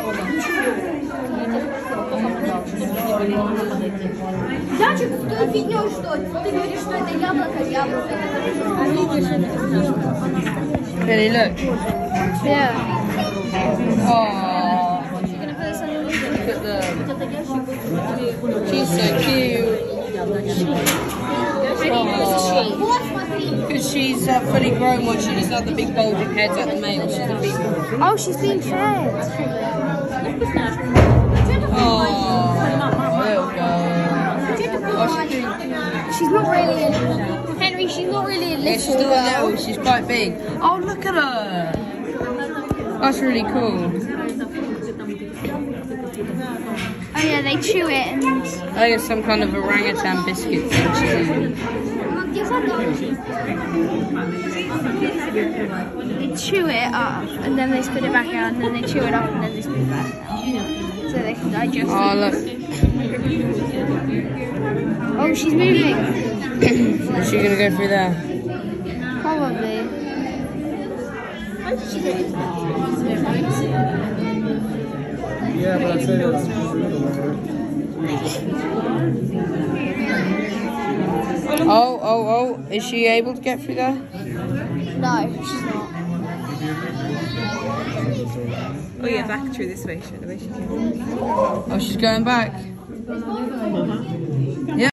Зайчик, в той фигнёй что? Ты говоришь, что это яблоко, яблоко. Really, look. Yeah. Oh, look at them. She's so cute. Because she's fully grown one, she doesn't have the big bulging heads like the male. She's the big one. Oh, she's being fed. Oh, little girl. Oh, She's not really Henry, she's not really a little. yeah, she's still a little, she's quite big. Oh, look at her. That's really cool. Oh yeah, they chew it and... I think it's some kind of orangutan biscuit thing she's eating. They chew it up and then they spit it back out and then they chew it up and then they spit it back out. So they can digest Oh, it. look. Oh, she's moving. Is she going to go through there? Probably. Yeah, but I'd say that's Oh. Is she able to get through there? No, she's not. Oh yeah, back through this way, the way she came. Oh, she's going back.